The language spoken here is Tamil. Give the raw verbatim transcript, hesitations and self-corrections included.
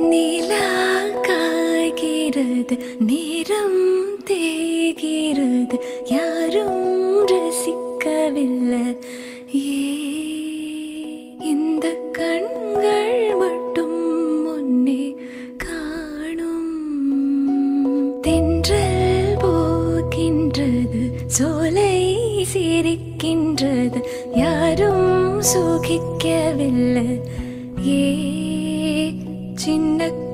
நிலா காய்கிறது, நேரம் தேய்கிறது, யாரும் ரசிக்கவில்லை. ஏ இந்த கண்கள் மட்டும் முன்னே காணும். தென்றல் போகின்றது, சோலை சிரிக்கின்றது, யாரும் சுகிக்கவில்லை. ஏ சின்ன